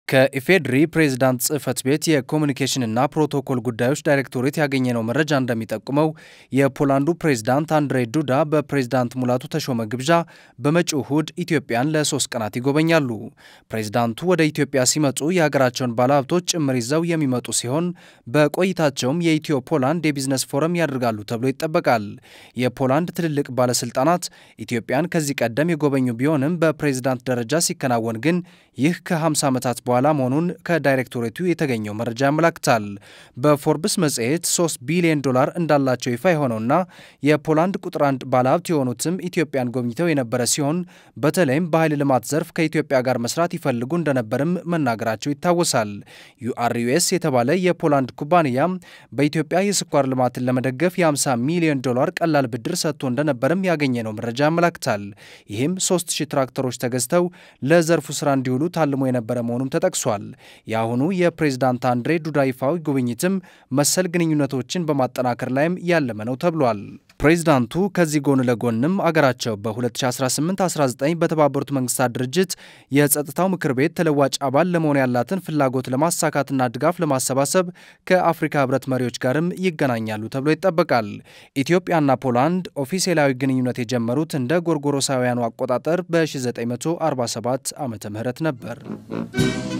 ከኢፌድሪ ፕሬዝዳንት ጽህፈት ቤት የኮሙኒኬሽን እና ፕሮቶኮል ጉዳዮች ዳይሬክቶሬት ያገኘነው መረጃ እንደሚጠቁመው የፖላንዱ ፕሬዝዳንት አንድሬይ ዱዳ በፕሬዝዳንት ሙላቱ ተሾመ ግብዣ በመጪው እሁድ ኢትዮጵያን ለ3 ቀናት ይጎበኛሉ። ፕሬዝዳንቱ ወደ ኢትዮጵያ ሲመጡ የሀገራቸውን ባለሀብቶች ጭምር ይዘው የሚመጡ ሲሆን በቆይታቸውም የኢትዮ ፖላንድ የቢዝነስ ፎረም ያደርጋሉ ተብሎ ይጠበቃል። የፖላንድ ትልልቅ ባለስልጣናት ኢትዮጵያን ከዚህ ቀደም የጎበኙ ቢሆንም በፕሬዝዳንት ደረጃ ሲከናወን ግን ይህ ከ50 ዓመታት በኋላ መሆኑን ከዳይሬክቶሬቱ የተገኘው መረጃ ያመለክታል። በፎርብስ መጽሔት $3 ቢሊዮን እንዳላቸው ይፋ የሆነውና የፖላንድ ቁጥር 1 ባለሀብት የሆኑትም ኢትዮጵያን ጎብኝተው የነበረ ሲሆን በተለይም በኃይል ልማት ዘርፍ ከኢትዮጵያ ጋር መስራት ይፈልጉ እንደነበርም መናገራቸው ይታወሳል። ዩአርዩኤስ የተባለ የፖላንድ ኩባንያ በኢትዮጵያ የስኳር ልማትን ለመደገፍ የ$50 ሚሊዮን ቀላል ብድር ሰጥቶ እንደነበርም ያገኘነው መረጃ ያመለክታል። ይህም 3000 ትራክተሮች ተገዝተው ለዘርፉ ስራ እንዲውሉ ታልሞ የነበረ መሆኑን ተጠቅሷል። የአሁኑ የፕሬዝዳንት አንድሬይ ዱዳ ይፋዊ ጉብኝትም መሰል ግንኙነቶችን በማጠናከር ላይም ያለመ ነው ተብሏል። ፕሬዝዳንቱ ከዚህ ጎን ለጎንም አገራቸው በ2018-19 በተባበሩት መንግስታት ድርጅት የጸጥታው ምክር ቤት ተለዋጭ አባል ለመሆን ያላትን ፍላጎት ለማሳካትና ድጋፍ ለማሰባሰብ ከአፍሪካ ህብረት መሪዎች ጋርም ይገናኛሉ ተብሎ ይጠበቃል። ኢትዮጵያና ፖላንድ ኦፊሴላዊ ግንኙነት የጀመሩት እንደ ጎርጎሮሳውያኑ አቆጣጠር በ1947 ዓመተ ምህረት ነበር።